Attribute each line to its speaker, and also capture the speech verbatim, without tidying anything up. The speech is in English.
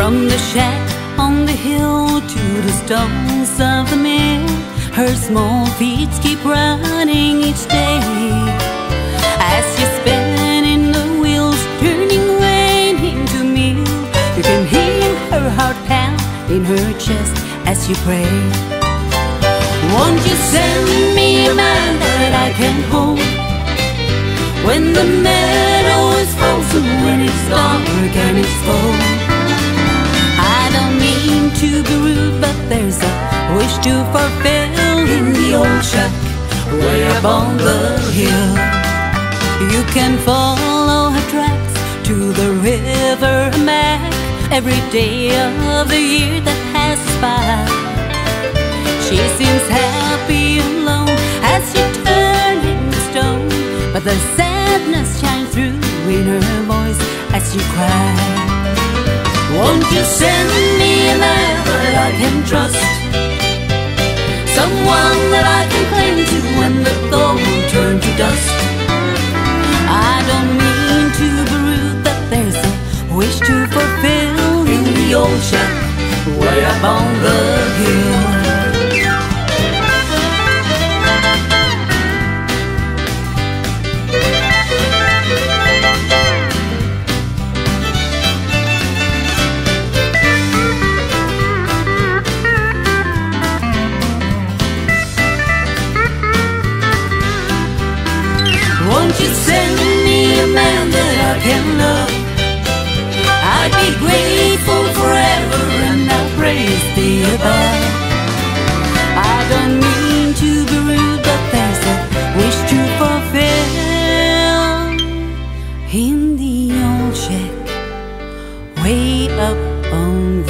Speaker 1: From the shack on the hill to the stones of the mill, her small feet keep running each day. As she's spinning the wheels, turning rain into meal, you can hear her heart pound in her chest as you pray. Won't you send me a man that I can hold, when the meadow is frozen, when it's dark and it's cold? I don't mean to be rude, but there's a wish to fulfill in the old shack way up on the hill. You can follow her tracks to the river Mac every day of the year that passes by. She seems happy alone as you turn into stone, but the sadness shines through in her voice as you cry. Won't you send me a man that I can trust, someone that I can cling to when the thorn will turn to dust? I don't mean to be rude, but there's a wish to fulfill in the old shack way up on the hill. Won't you send me a man that I can love? I'd be grateful forever and I'll praise thee above. I don't mean to be rude, but there's a wish to fulfill in the old shack way up on the